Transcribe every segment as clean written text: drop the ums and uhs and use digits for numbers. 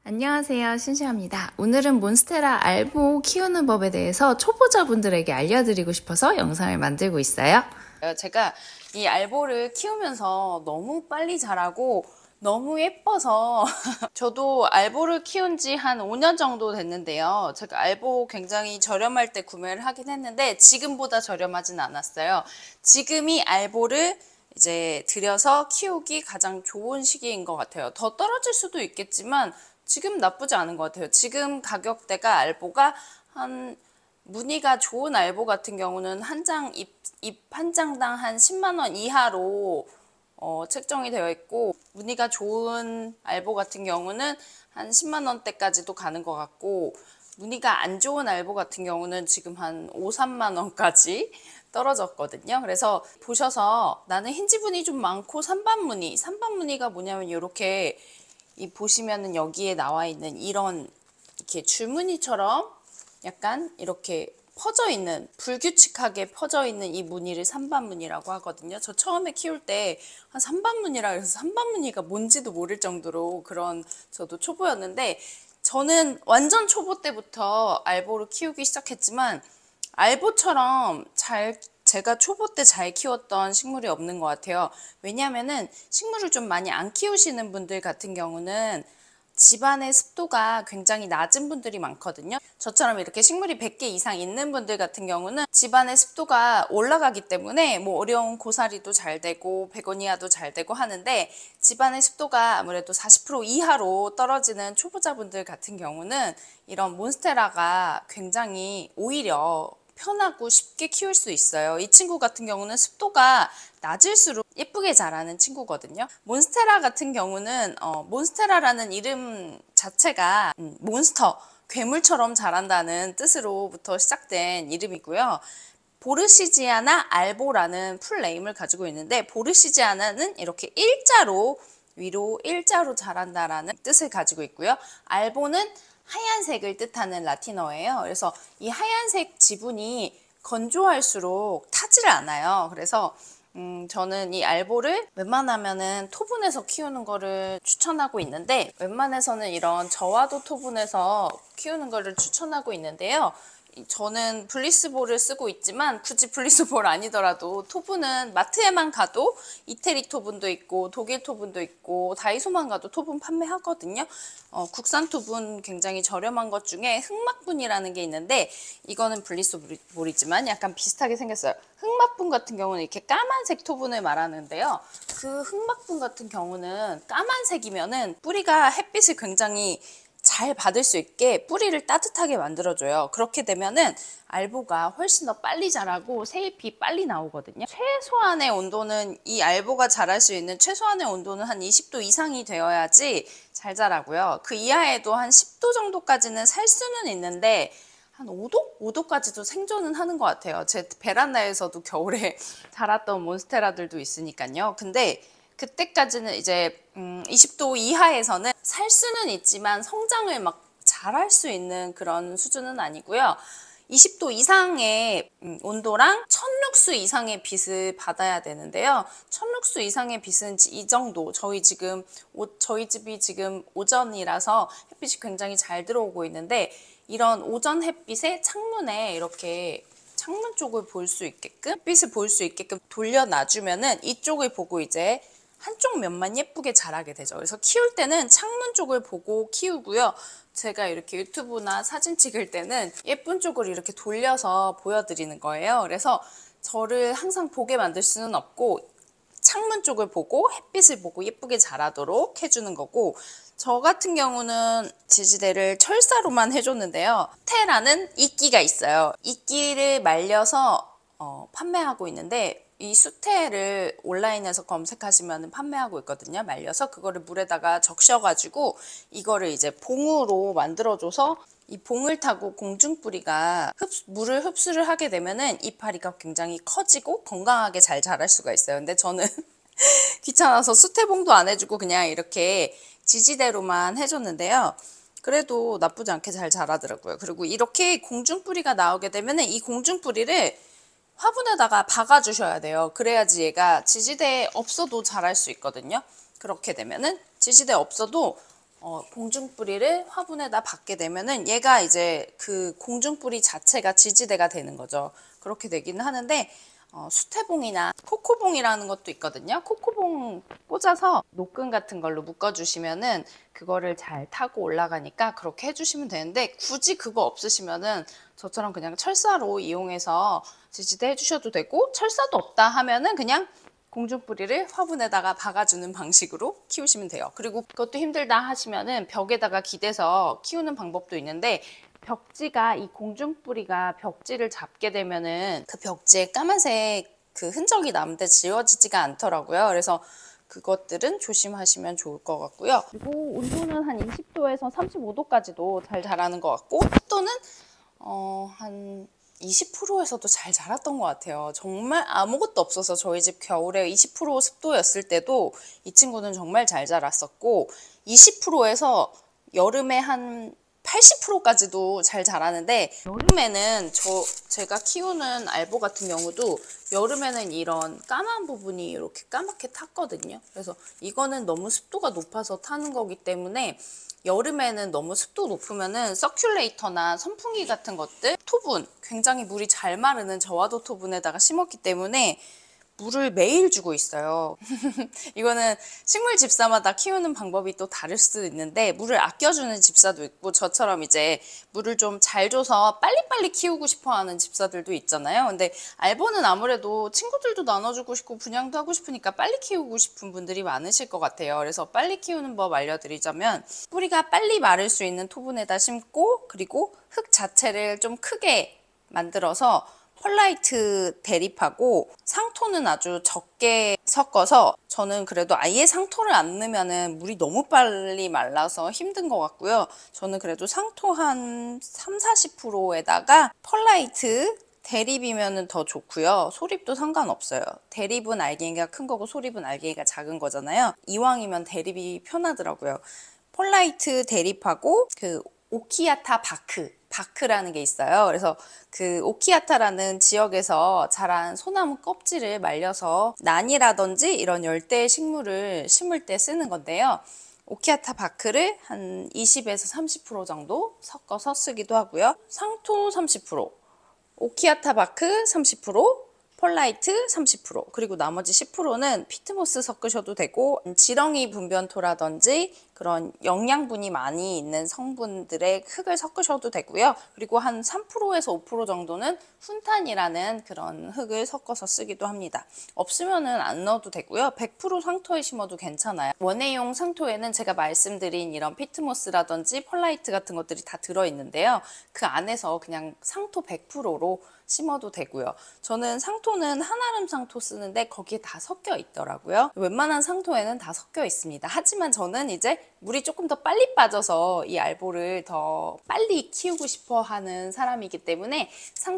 안녕하세요, 신시아입니다. 오늘은 몬스테라 알보 키우는 법에 대해서 초보자분들에게 알려드리고 싶어서 영상을 만들고 있어요. 제가 이 알보를 키우면서 너무 빨리 자라고 너무 예뻐서 저도 알보를 키운 지 한 5년 정도 됐는데요. 제가 알보 굉장히 저렴할 때 구매를 하긴 했는데 지금보다 저렴하진 않았어요. 지금이 알보를 이제 들여서 키우기 가장 좋은 시기인 것 같아요. 더 떨어질 수도 있겠지만 지금 나쁘지 않은 것 같아요. 지금 가격대가 알보가 한 무늬가 좋은 알보 같은 경우는 잎 한 장당 한 10만 원 이하로 책정이 되어 있고, 무늬가 좋은 알보 같은 경우는 한 10만 원대까지도 가는 것 같고, 무늬가 안 좋은 알보 같은 경우는 지금 한 5, 3만 원까지 떨어졌거든요. 그래서 보셔서 나는 흰지분이 좀 많고 산반무늬가 뭐냐면 이렇게 보시면은 여기에 나와 있는 이런 이렇게 줄무늬처럼 약간 이렇게 퍼져 있는, 불규칙하게 퍼져 있는 이 무늬를 산반무늬라고 하거든요. 저 처음에 키울 때 한 산반무늬라 그래서 산반무늬가 뭔지도 모를 정도로 그런, 저도 초보였는데, 저는 완전 초보 때부터 알보를 키우기 시작했지만 알보처럼 제가 초보 때 잘 키웠던 식물이 없는 것 같아요. 왜냐면은 식물을 좀 많이 안 키우시는 분들 같은 경우는 집안의 습도가 굉장히 낮은 분들이 많거든요. 저처럼 이렇게 식물이 100개 이상 있는 분들 같은 경우는 집안의 습도가 올라가기 때문에 뭐 어려운 고사리도 잘 되고 베고니아도 잘 되고 하는데, 집안의 습도가 아무래도 40% 이하로 떨어지는 초보자분들 같은 경우는 이런 몬스테라가 굉장히 오히려 편하고 쉽게 키울 수 있어요. 이 친구 같은 경우는 습도가 낮을수록 예쁘게 자라는 친구거든요. 몬스테라 같은 경우는 몬스테라라는 이름 자체가 몬스터, 괴물처럼 자란다는 뜻으로부터 시작된 이름이고요. 보르시지아나 알보라는 풀네임을 가지고 있는데, 보르시지아나는 이렇게 일자로 위로 일자로 자란다라는 뜻을 가지고 있고요. 알보는 하얀색을 뜻하는 라틴어예요. 그래서 이 하얀색 지분이 건조할수록 타지를 않아요. 그래서 저는 이 알보를 웬만하면은 토분에서 키우는 거를 추천하고 있는데, 웬만해서는 이런 저와도 토분에서 키우는 거를 추천하고 있는데요. 저는 블리스볼을 쓰고 있지만 굳이 블리스볼 아니더라도 토분은 마트에만 가도 이태리 토분도 있고 독일 토분도 있고 다이소만 가도 토분 판매하거든요. 국산 토분 굉장히 저렴한 것 중에 흑막분이라는 게 있는데, 이거는 블리스볼이지만 약간 비슷하게 생겼어요. 흑막분 같은 경우는 이렇게 까만색 토분을 말하는데요. 그 흑막분 같은 경우는 까만색이면은 뿌리가 햇빛을 굉장히 잘 받을 수 있게 뿌리를 따뜻하게 만들어줘요. 그렇게 되면은 알보가 훨씬 더 빨리 자라고 새잎이 빨리 나오거든요. 최소한의 온도는, 이 알보가 자랄 수 있는 최소한의 온도는 한 20도 이상이 되어야지 잘 자라고요. 그 이하에도 한 10도 정도까지는 살 수는 있는데 한 5도? 5도까지도 생존은 하는 것 같아요. 제 베란다에서도 겨울에 자랐던 몬스테라들도 있으니까요. 근데 그때까지는 이제 20도 이하에서는 살 수는 있지만 성장을 막 잘할 수 있는 그런 수준은 아니고요. 20도 이상의 온도랑 1000룩스 이상의 빛을 받아야 되는데요. 1000룩스 이상의 빛은 이 정도, 저희 집이 지금 오전이라서 햇빛이 굉장히 잘 들어오고 있는데, 이런 오전 햇빛에 창문에 이렇게 창문 쪽을 볼 수 있게끔, 햇빛을 볼 수 있게끔 돌려놔주면은 이쪽을 보고 이제 한쪽 면만 예쁘게 자라게 되죠. 그래서 키울 때는 창문 쪽을 보고 키우고요. 제가 이렇게 유튜브나 사진 찍을 때는 예쁜 쪽을 이렇게 돌려서 보여드리는 거예요. 그래서 저를 항상 보게 만들 수는 없고 창문 쪽을 보고 햇빛을 보고 예쁘게 자라도록 해주는 거고, 저 같은 경우는 지지대를 철사로만 해줬는데요. 수태라는 이끼가 있어요. 이끼를 말려서 판매하고 있는데, 이 수태를 온라인에서 검색하시면 판매하고 있거든요. 말려서 그거를 물에다가 적셔가지고 이거를 이제 봉으로 만들어줘서 이 봉을 타고 공중뿌리가 물을 흡수를 하게 되면은 이파리가 굉장히 커지고 건강하게 잘 자랄 수가 있어요. 근데 저는 귀찮아서 수태봉도 안 해주고 그냥 이렇게 지지대로만 해줬는데요. 그래도 나쁘지 않게 잘 자라더라고요. 그리고 이렇게 공중뿌리가 나오게 되면은 이 공중뿌리를 화분에다가 박아주셔야 돼요. 그래야지 얘가 지지대에 없어도 자랄 수 있거든요. 그렇게 되면은 지지대 없어도 공중뿌리를 화분에다 받게 되면은 얘가 이제 그 공중뿌리 자체가 지지대가 되는 거죠. 그렇게 되기는 하는데 수태봉이나 코코봉이라는 것도 있거든요. 코코봉 꽂아서 노끈 같은 걸로 묶어주시면은 그거를 잘 타고 올라가니까 그렇게 해주시면 되는데, 굳이 그거 없으시면은 저처럼 그냥 철사로 이용해서 지지대 해주셔도 되고, 철사도 없다 하면은 그냥 공중뿌리를 화분에다가 박아주는 방식으로 키우시면 돼요. 그리고 그것도 힘들다 하시면은 벽에다가 기대서 키우는 방법도 있는데, 벽지가, 이 공중뿌리가 벽지를 잡게 되면은 그 벽지에 까만색 그 흔적이 남는데 지워지지가 않더라고요. 그래서 그것들은 조심하시면 좋을 것 같고요. 그리고 온도는 한 20도에서 35도까지도 잘 자라는 것 같고, 습도는 한 20%에서도 잘 자랐던 것 같아요. 정말 아무것도 없어서 저희 집 겨울에 20% 습도였을 때도 이 친구는 정말 잘 자랐었고, 20%에서 여름에 한 80%까지도 잘 자라는데, 여름에는 제가 키우는 알보 같은 경우도 여름에는 이런 까만 부분이 이렇게 까맣게 탔거든요. 그래서 이거는 너무 습도가 높아서 타는 거기 때문에, 여름에는 너무 습도 높으면은 서큘레이터나 선풍기 같은 것들, 토분, 굉장히 물이 잘 마르는 저와도 토분에다가 심었기 때문에 물을 매일 주고 있어요. 이거는 식물 집사마다 키우는 방법이 또 다를 수도 있는데, 물을 아껴주는 집사도 있고, 저처럼 이제 물을 좀 잘 줘서 빨리빨리 키우고 싶어 하는 집사들도 있잖아요. 근데 알보는 아무래도 친구들도 나눠주고 싶고 분양도 하고 싶으니까 빨리 키우고 싶은 분들이 많으실 것 같아요. 그래서 빨리 키우는 법 알려드리자면, 뿌리가 빨리 마를 수 있는 토분에다 심고, 그리고 흙 자체를 좀 크게 만들어서 펄라이트 대립하고 상토는 아주 적게 섞어서, 저는 그래도 아예 상토를 안 넣으면 물이 너무 빨리 말라서 힘든 것 같고요. 저는 그래도 상토 한 30-40%에다가 펄라이트 대립이면 더 좋고요. 소립도 상관없어요. 대립은 알갱이가 큰 거고 소립은 알갱이가 작은 거잖아요. 이왕이면 대립이 편하더라고요. 펄라이트 대립하고 그 오키아타 바크라는 게 있어요. 그래서 그 오키아타라는 지역에서 자란 소나무 껍질을 말려서 난이라든지 이런 열대 식물을 심을 때 쓰는 건데요. 오키아타 바크를 한 20에서 30% 정도 섞어서 쓰기도 하고요. 상토 30%, 오키아타 바크 30%, 펄라이트 30%, 그리고 나머지 10%는 피트모스 섞으셔도 되고, 지렁이 분변토라든지 그런 영양분이 많이 있는 성분들의 흙을 섞으셔도 되고요. 그리고 한 3%에서 5% 정도는 훈탄이라는 그런 흙을 섞어서 쓰기도 합니다. 없으면은 안 넣어도 되고요. 100% 상토에 심어도 괜찮아요. 원예용 상토에는 제가 말씀드린 이런 피트모스라든지 펄라이트 같은 것들이 다 들어있는데요. 그 안에서 그냥 상토 100%로 심어도 되고요. 저는 상토는 한아름 상토 쓰는데 거기에 다 섞여 있더라고요. 웬만한 상토에는 다 섞여 있습니다. 하지만 저는 이제 물이 조금 더 빨리 빠져서 이 알보를 더 빨리 키우고 싶어 하는 사람이기 때문에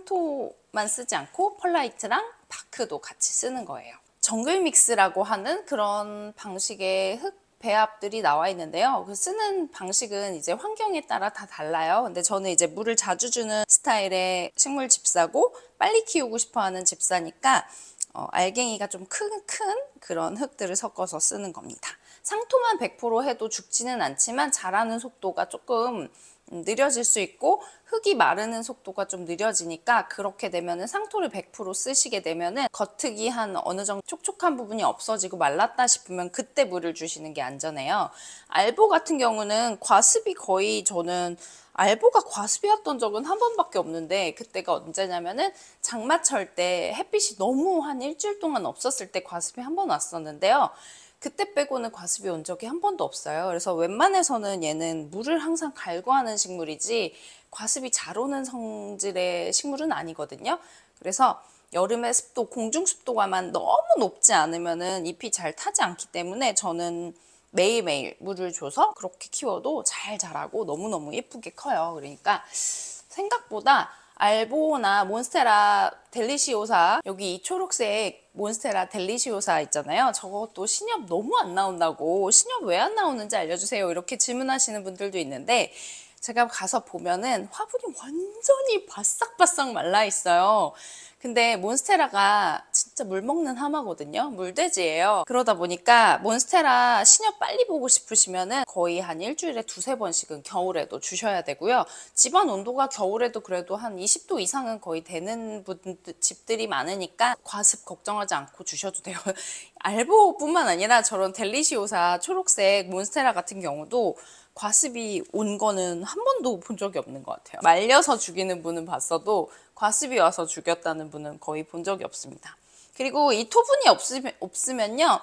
상토만 쓰지 않고 펄라이트랑 바크도 같이 쓰는 거예요. 정글 믹스라고 하는 그런 방식의 흙 배합들이 나와 있는데요. 그 쓰는 방식은 이제 환경에 따라 다 달라요. 근데 저는 이제 물을 자주 주는 스타일의 식물 집사고 빨리 키우고 싶어 하는 집사니까 알갱이가 좀 큰 그런 흙들을 섞어서 쓰는 겁니다. 상토만 100% 해도 죽지는 않지만 자라는 속도가 조금 느려질 수 있고, 흙이 마르는 속도가 좀 느려지니까, 그렇게 되면은 상토를 100% 쓰시게 되면은 겉흙이 한 어느 정도 촉촉한 부분이 없어지고 말랐다 싶으면 그때 물을 주시는 게 안전해요. 알보 같은 경우는 과습이 거의, 저는 알보가 과습이었던 적은 한 번밖에 없는데, 그때가 언제냐면은 장마철 때 햇빛이 너무 한 일주일 동안 없었을 때 과습이 한 번 왔었는데요. 그때 빼고는 과습이 온 적이 한 번도 없어요. 그래서 웬만해서는 얘는 물을 항상 갈구하는 식물이지 과습이 잘 오는 성질의 식물은 아니거든요. 그래서 여름에 습도, 공중 습도가만 너무 높지 않으면은 잎이 잘 타지 않기 때문에 저는 매일매일 물을 줘서 그렇게 키워도 잘 자라고 너무너무 예쁘게 커요. 그러니까 생각보다 알보나 몬스테라 델리시오사, 여기 이 초록색 몬스테라 델리시오사 있잖아요. 저것도 신엽 너무 안 나온다고, 신엽 왜 안 나오는지 알려주세요, 이렇게 질문하시는 분들도 있는데, 제가 가서 보면은 화분이 완전히 바싹바싹 말라 있어요. 근데 몬스테라가 진짜 물 먹는 하마거든요. 물돼지예요. 그러다 보니까 몬스테라 신엽 빨리 보고 싶으시면은 거의 한 일주일에 두세 번씩은 겨울에도 주셔야 되고요. 집안 온도가 겨울에도 그래도 한 20도 이상은 거의 되는 집들이 많으니까 과습 걱정하지 않고 주셔도 돼요. 알보뿐만 아니라 저런 델리시오사 초록색 몬스테라 같은 경우도 과습이 온 거는 한 번도 본 적이 없는 것 같아요. 말려서 죽이는 분은 봤어도 과습이 와서 죽였다는 분은 거의 본 적이 없습니다. 그리고 이 토분이 없으면요,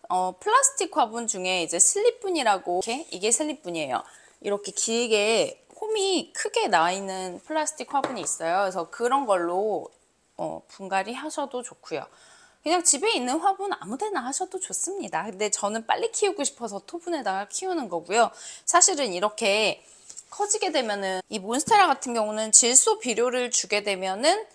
플라스틱 화분 중에 이제 슬립분이라고, 이게 슬립분이에요. 이렇게 길게 홈이 크게 나와 있는 플라스틱 화분이 있어요. 그래서 그런 걸로 분갈이 하셔도 좋고요. 그냥 집에 있는 화분 아무데나 하셔도 좋습니다. 근데 저는 빨리 키우고 싶어서 토분에다가 키우는 거고요. 사실은 이렇게 커지게 되면은 이 몬스테라 같은 경우는 질소 비료를 주게 되면은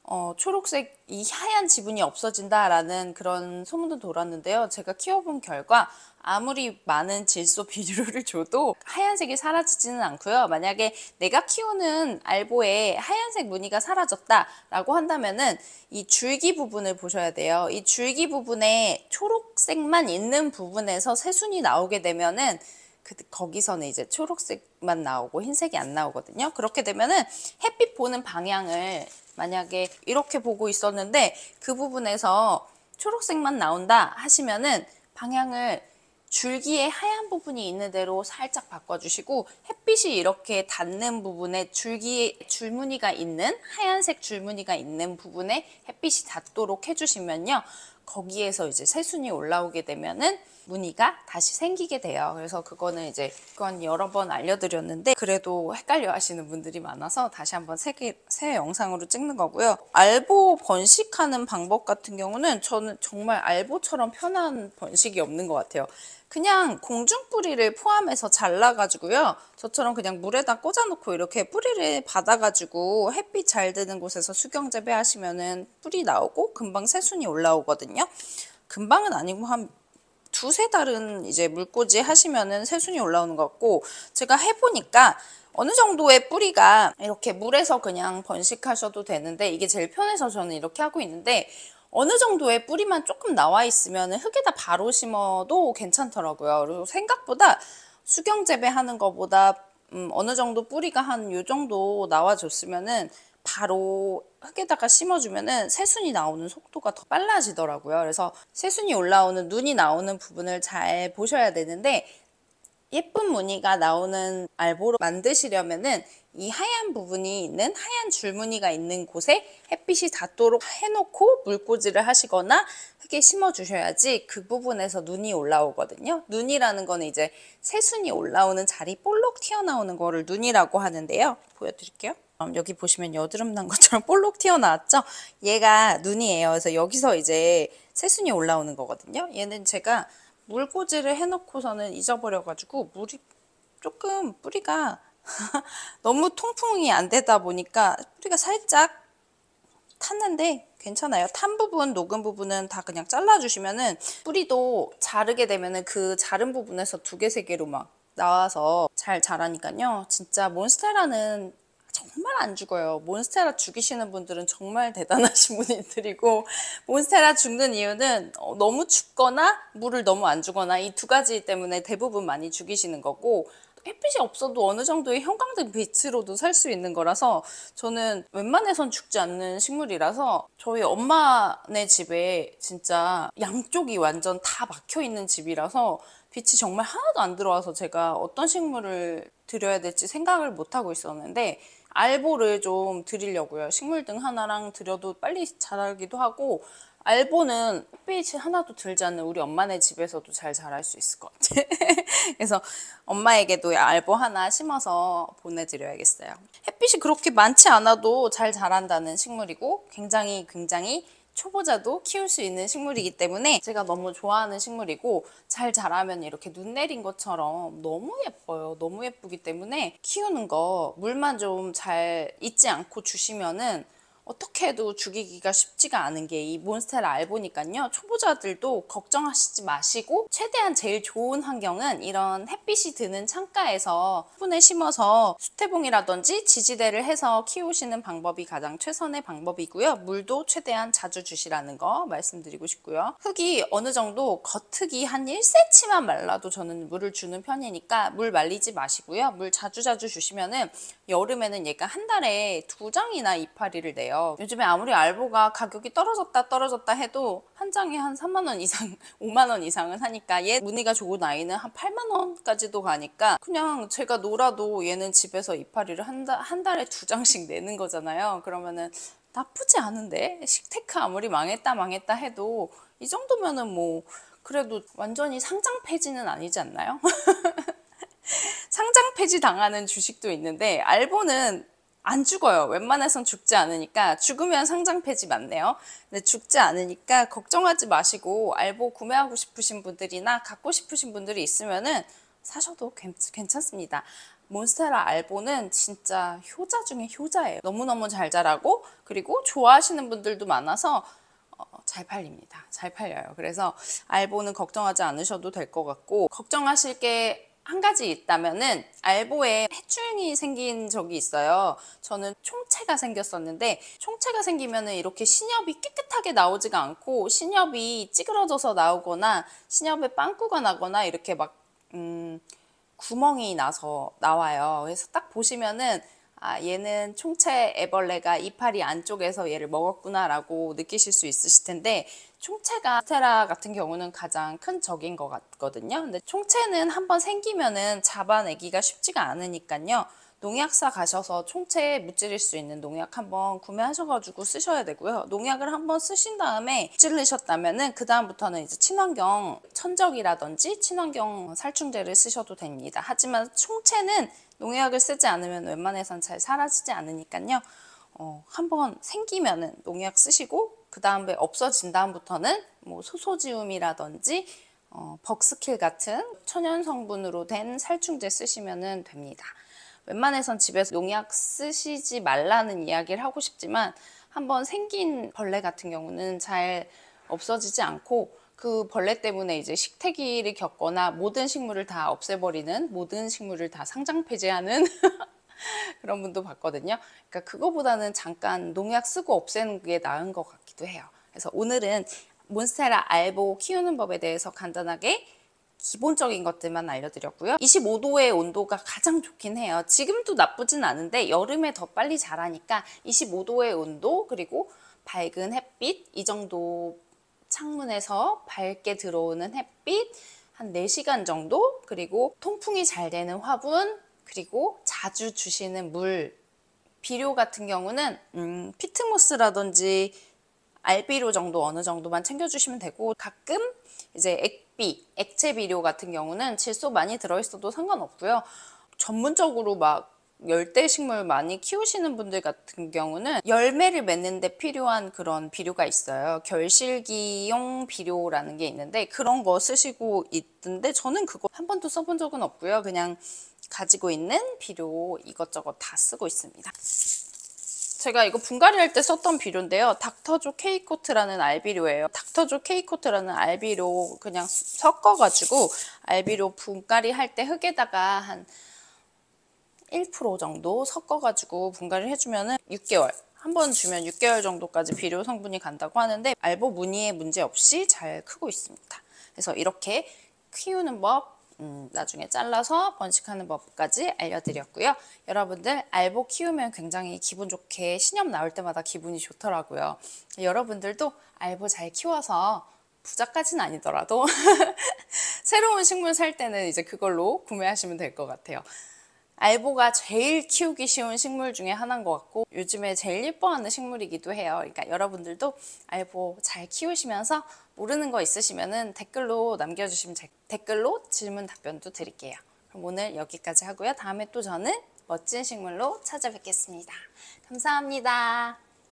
초록색 이 하얀 지분이 없어진다라는 그런 소문도 돌았는데요. 제가 키워본 결과 아무리 많은 질소 비료를 줘도 하얀색이 사라지지는 않고요. 만약에 내가 키우는 알보에 하얀색 무늬가 사라졌다라고 한다면은 이 줄기 부분을 보셔야 돼요. 이 줄기 부분에 초록색만 있는 부분에서 새순이 나오게 되면은 거기서는 이제 초록색만 나오고 흰색이 안 나오거든요. 그렇게 되면은 햇빛 보는 방향을 만약에 이렇게 보고 있었는데 그 부분에서 초록색만 나온다 하시면은 방향을 줄기에 하얀 부분이 있는 대로 살짝 바꿔주시고 햇빛이 이렇게 닿는 부분에 줄기에 줄무늬가 있는 하얀색 줄무늬가 있는 부분에 햇빛이 닿도록 해주시면요. 거기에서 이제 새순이 올라오게 되면은 무늬가 다시 생기게 돼요. 그래서 그건 여러 번 알려드렸는데 그래도 헷갈려 하시는 분들이 많아서 다시 한번 새 영상으로 찍는 거고요. 알보 번식하는 방법 같은 경우는 저는 정말 알보처럼 편한 번식이 없는 것 같아요. 그냥 공중뿌리를 포함해서 잘라가지고요. 저처럼 그냥 물에다 꽂아놓고 이렇게 뿌리를 받아가지고 햇빛 잘 드는 곳에서 수경재배 하시면은 뿌리 나오고 금방 새순이 올라오거든요. 금방은 아니고 한 두세 달은 이제 물꽂이 하시면은 새순이 올라오는 것 같고, 제가 해보니까 어느 정도의 뿌리가 이렇게 물에서 그냥 번식하셔도 되는데 이게 제일 편해서 저는 이렇게 하고 있는데 어느 정도의 뿌리만 조금 나와 있으면 흙에다 바로 심어도 괜찮더라고요. 그리고 생각보다 수경재배 하는 것보다 어느 정도 뿌리가 한 요 정도 나와줬으면은 바로 흙에다가 심어주면은 새순이 나오는 속도가 더 빨라지더라고요. 그래서 새순이 올라오는 눈이 나오는 부분을 잘 보셔야 되는데 예쁜 무늬가 나오는 알보로 만드시려면은 이 하얀 부분이 있는 하얀 줄무늬가 있는 곳에 햇빛이 닿도록 해놓고 물꽂이를 하시거나 흙에 심어 주셔야지 그 부분에서 눈이 올라오거든요. 눈이라는 거는 이제 새순이 올라오는 자리 볼록 튀어나오는 거를 눈이라고 하는데요. 보여드릴게요. 여기 보시면 여드름 난 것처럼 볼록 튀어나왔죠? 얘가 눈이에요. 그래서 여기서 이제 새순이 올라오는 거거든요. 얘는 제가 물꽂이를 해놓고서는 잊어버려가지고 물이 조금 뿌리가 너무 통풍이 안 되다 보니까 뿌리가 살짝 탔는데 괜찮아요. 탄 부분, 녹은 부분은 다 그냥 잘라주시면은 뿌리도 자르게 되면은 그 자른 부분에서 두 개, 세 개로 막 나와서 잘 자라니까요. 진짜 몬스테라는 정말 안 죽어요. 몬스테라 죽이시는 분들은 정말 대단하신 분들이고, 몬스테라 죽는 이유는 너무 춥거나 물을 너무 안 주거나 이 두 가지 때문에 대부분 많이 죽이시는 거고, 햇빛이 없어도 어느 정도의 형광등 빛으로도 살 수 있는 거라서 저는 웬만해선 죽지 않는 식물이라서, 저희 엄마네 집에 진짜 양쪽이 완전 다 막혀 있는 집이라서 빛이 정말 하나도 안 들어와서 제가 어떤 식물을 드려야 될지 생각을 못 하고 있었는데 알보를 좀 드리려고요. 식물등 하나랑 드려도 빨리 자라기도 하고, 알보는 햇빛이 하나도 들지 않는 우리 엄마네 집에서도 잘 자랄 수 있을 것 같아. 그래서 엄마에게도 알보 하나 심어서 보내드려야겠어요. 햇빛이 그렇게 많지 않아도 잘 자란다는 식물이고 굉장히 초보자도 키울 수 있는 식물이기 때문에 제가 너무 좋아하는 식물이고, 잘 자라면 이렇게 눈 내린 것처럼 너무 예뻐요. 너무 예쁘기 때문에 키우는 거 물만 좀 잘 잊지 않고 주시면은 어떻게 해도 죽이기가 쉽지가 않은 게 이 몬스테라 알보니까요. 초보자들도 걱정하시지 마시고 최대한 제일 좋은 환경은 이런 햇빛이 드는 창가에서 화분에 심어서 수태봉이라든지 지지대를 해서 키우시는 방법이 가장 최선의 방법이고요. 물도 최대한 자주 주시라는 거 말씀드리고 싶고요. 흙이 어느 정도 겉흙이 한 1cm만 말라도 저는 물을 주는 편이니까 물 말리지 마시고요. 물 자주 주시면은 여름에는 얘가 한 달에 2장이나 이파리를 내요. 요즘에 아무리 알보가 가격이 떨어졌다 해도 한 장에 한 3만 원 이상, 5만 원 이상은 하니까 얘 무늬가 좋은 아이는 한 8만 원까지도 가니까 그냥 제가 놀아도 얘는 집에서 이파리를 한 달에 2장씩 내는 거잖아요. 그러면은 나쁘지 않은데 식테크 아무리 망했다 해도 이 정도면은 뭐 그래도 완전히 상장 폐지는 아니지 않나요? 상장 폐지 당하는 주식도 있는데 알보는 안 죽어요. 웬만해선 죽지 않으니까. 죽으면 상장 폐지 맞네요. 근데 죽지 않으니까 걱정하지 마시고 알보 구매하고 싶으신 분들이나 갖고 싶으신 분들이 있으면은 사셔도 괜찮습니다. 몬스테라 알보는 진짜 효자 중에 효자예요. 너무너무 잘 자라고 그리고 좋아하시는 분들도 많아서 잘 팔립니다. 잘 팔려요. 그래서 알보는 걱정하지 않으셔도 될 것 같고, 걱정하실 게 한 가지 있다면은 알보에 해충이 생긴 적이 있어요. 저는 총체가 생겼었는데 총체가 생기면은 이렇게 신엽이 깨끗하게 나오지가 않고 신엽이 찌그러져서 나오거나 신엽에 빵꾸가 나거나 이렇게 막 구멍이 나서 나와요. 그래서 딱 보시면은 아, 얘는 총체 애벌레가 이파리 안쪽에서 얘를 먹었구나 라고 느끼실 수 있으실 텐데 총체가 스테라 같은 경우는 가장 큰 적인 것 같거든요. 근데 총체는 한번 생기면은 잡아내기가 쉽지가 않으니까요. 농약사 가셔서 총체에 무찌를 수 있는 농약 한번 구매하셔가지고 쓰셔야 되고요. 농약을 한번 쓰신 다음에 무찌르셨다면은 그 다음부터는 이제 친환경 천적이라든지 친환경 살충제를 쓰셔도 됩니다. 하지만 총체는 농약을 쓰지 않으면 웬만해선 잘 사라지지 않으니까요. 한번 생기면은 농약 쓰시고 그 다음에 없어진 다음부터는 뭐 소소지움이라든지 벅스킬 같은 천연 성분으로 된 살충제 쓰시면 됩니다. 웬만해선 집에서 농약 쓰시지 말라는 이야기를 하고 싶지만 한번 생긴 벌레 같은 경우는 잘 없어지지 않고 그 벌레 때문에 이제 식태기를 겪거나 모든 식물을 다 없애버리는 모든 식물을 다 상장 폐지하는 그런 분도 봤거든요. 그러니까 그거보다는 잠깐 농약 쓰고 없애는 게 나은 것 같기도 해요. 그래서 오늘은 몬스테라 알보 키우는 법에 대해서 간단하게 기본적인 것들만 알려드렸고요. 25도의 온도가 가장 좋긴 해요. 지금도 나쁘진 않은데 여름에 더 빨리 자라니까 25도의 온도 그리고 밝은 햇빛 이 정도 창문에서 밝게 들어오는 햇빛 한 4시간 정도 그리고 통풍이 잘 되는 화분 그리고 자주 주시는 물 비료 같은 경우는 피트모스라든지 알비료 정도 어느 정도만 챙겨주시면 되고 가끔 이제 액비, 액체 비료 같은 경우는 질소 많이 들어있어도 상관없고요. 전문적으로 막 열대 식물 많이 키우시는 분들 같은 경우는 열매를 맺는 데 필요한 그런 비료가 있어요. 결실기용 비료라는 게 있는데 그런 거 쓰시고 있던데 저는 그거 한 번도 써본 적은 없고요. 그냥 가지고 있는 비료 이것저것 다 쓰고 있습니다. 제가 이거 분갈이 할 때 썼던 비료인데요. 닥터조 K코트라는 알비료예요. 닥터조 K코트라는 알비료 그냥 섞어가지고 알비료 분갈이 할 때 흙에다가 한 1% 정도 섞어가지고 분갈이를 해주면은 6개월 한 번 주면 6개월 정도까지 비료 성분이 간다고 하는데 알보 무늬에 문제 없이 잘 크고 있습니다. 그래서 이렇게 키우는 법 나중에 잘라서 번식하는 법까지 알려드렸고요. 여러분들 알보 키우면 굉장히 기분 좋게 신엽 나올 때마다 기분이 좋더라고요. 여러분들도 알보 잘 키워서 부자까지는 아니더라도 새로운 식물 살 때는 이제 그걸로 구매하시면 될 것 같아요. 알보가 제일 키우기 쉬운 식물 중에 하나인 것 같고 요즘에 제일 예뻐하는 식물이기도 해요. 그러니까 여러분들도 알보 잘 키우시면서 모르는 거 있으시면 댓글로 남겨주시면 댓글로 질문 답변도 드릴게요. 그럼 오늘 여기까지 하고요. 다음에 또 저는 멋진 식물로 찾아뵙겠습니다. 감사합니다.